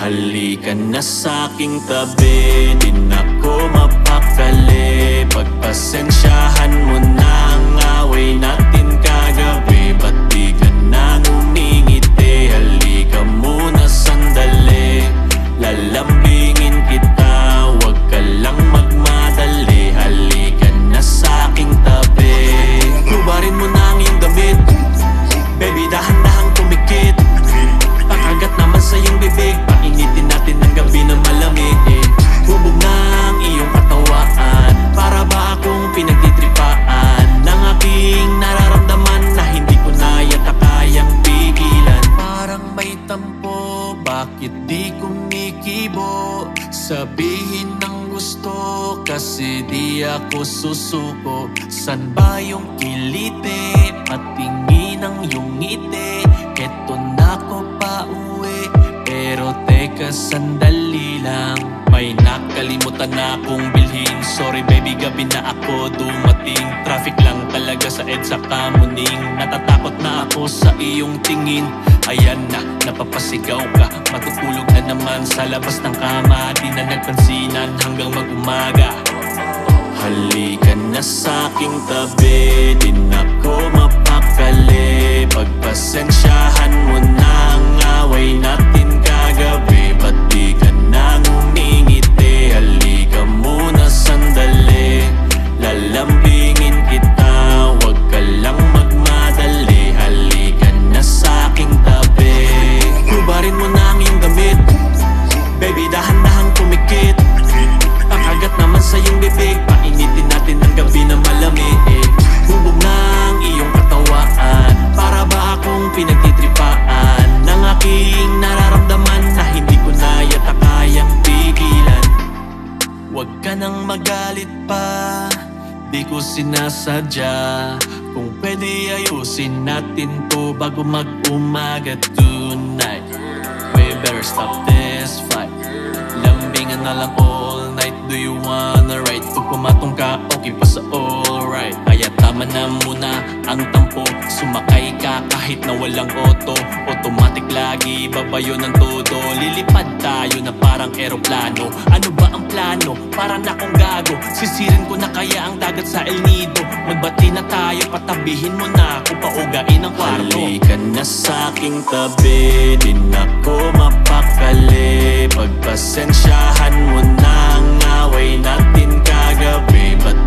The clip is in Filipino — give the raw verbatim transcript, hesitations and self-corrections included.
Halika na sa'king tabi, di na ko mapakali. Pagpasensyahan mo na ang away natin kagabi. Ba't di ka na ngumingiti? Halika muna sandali, lalambingin kita, wag ka lang magmadali. Halika na sa'king tabi. Hubarin mo na ang iyong damit, baby, dahan-dahang tumikit. Pakagat naman sa iyong bibig, painitin natin ang gabi na malamig. Hubog na ang iyong katawaan, para ba akong pinagtitripaan ng aking nararamdaman na hindi ko na yata kayang pigilan. Parang may tampo, bakit di kumikibo? Sabihin ng gusto, kasi di ako susuko. San ba yung kiliti? Patingin ang iyong ngiti. Eto na ko pa uwi, pero teka sandali lang, may nakalimutan na akong bilhin. Sorry baby, gabi na ako dumating. Traffic lang talaga sa EDSA Kamuning. Natatakot na ako sa iyong tingin. Ayan na, napapasigaw ka, matutulog na naman sa labas ng kama. Di na nagpansinan hanggang mag-umaga. Halika na sa'king tabi, di na ko mapakali. Pagpasensyahan mo na ang away natin kagabi. Ba't di ka na ngumingiti? Halika muna sandali, lalambingin kita, wag ka lang magmadali. Halika na sa'king tabi. Hubarin mo na ang iyong damit, baby, dahan-dahang tumikit. Pakagat naman sa iyong bibig, painitin natin ang gabi na malamig. Hubog na ang iyong katawaan, para ba akong pinagtitripaan ng aking nararamdaman na hindi ko na yata kayang pigilan. Huwag ka nang magalit pa, di ko sinasadya. Kung pwede ayusin natin to bago mag-umaga tonight. We better stop this fight, lambingan na lang all night. Do you wanna ride? Pag pumatong ka, okay pa sa alright. Kaya tama na muna ang tampo, sumakay ka kahit na walang auto. Automatic lagi, babayo ng todo. Lilipad tayo na parang eroplano. Ano ba ang plano? Parang akong gago. Sisirin ko na kaya ang dagat sa El Nido. Magbati na tayo, patabihin mo na ako, paugain ang kwarto. Halika na sa'king tabi, di na ko mapakali. Pagpasensyahan mo na ang away natin kagabi. Ba't